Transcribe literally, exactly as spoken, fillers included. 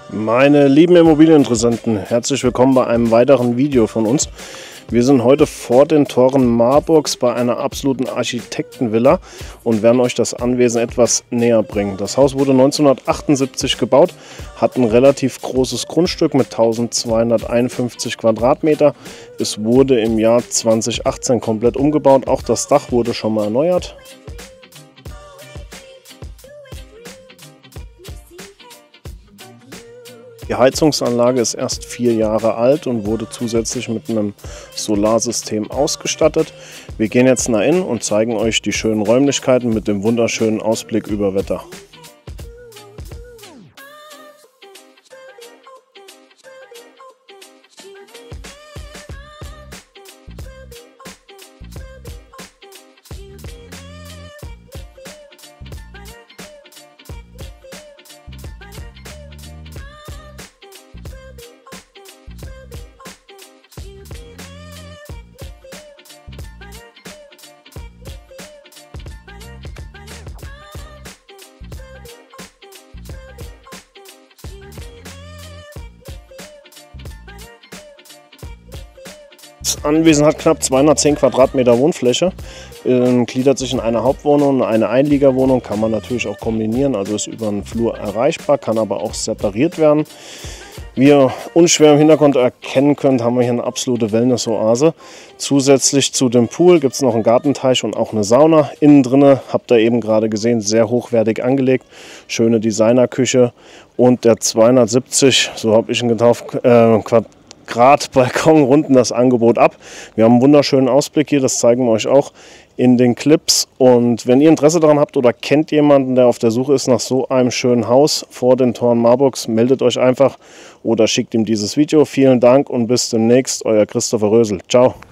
Meine lieben Immobilieninteressenten, herzlich willkommen bei einem weiteren Video von uns. Wir sind heute vor den Toren Marburgs bei einer absoluten Architektenvilla und werden euch das Anwesen etwas näher bringen. Das Haus wurde neunzehnhundertachtundsiebzig gebaut, hat ein relativ großes Grundstück mit eintausendzweihunderteinundfünfzig Quadratmeter. Es wurde im Jahr zweitausendachtzehn komplett umgebaut, auch das Dach wurde schon mal erneuert. Die Heizungsanlage ist erst vier Jahre alt und wurde zusätzlich mit einem Solarsystem ausgestattet. Wir gehen jetzt nach innen und zeigen euch die schönen Räumlichkeiten mit dem wunderschönen Ausblick über Wetter. Das Anwesen hat knapp zweihundertzehn Quadratmeter Wohnfläche, äh, gliedert sich in eine Hauptwohnung und eine Einliegerwohnung, kann man natürlich auch kombinieren, also ist über einen Flur erreichbar, kann aber auch separiert werden. Wie ihr unschwer im Hintergrund erkennen könnt, haben wir hier eine absolute Wellness-Oase. Zusätzlich zu dem Pool gibt es noch einen Gartenteich und auch eine Sauna. Innen drinne, habt ihr eben gerade gesehen, sehr hochwertig angelegt, schöne Designerküche und der zweihundertsiebzig, so habe ich ihn getauft, äh, Grad Balkon runden das Angebot ab. Wir haben einen wunderschönen Ausblick hier, das zeigen wir euch auch in den Clips. Und wenn ihr Interesse daran habt oder kennt jemanden, der auf der Suche ist nach so einem schönen Haus vor den Toren Marburgs, meldet euch einfach oder schickt ihm dieses Video. Vielen Dank und bis demnächst, euer Christopher Rösel. Ciao.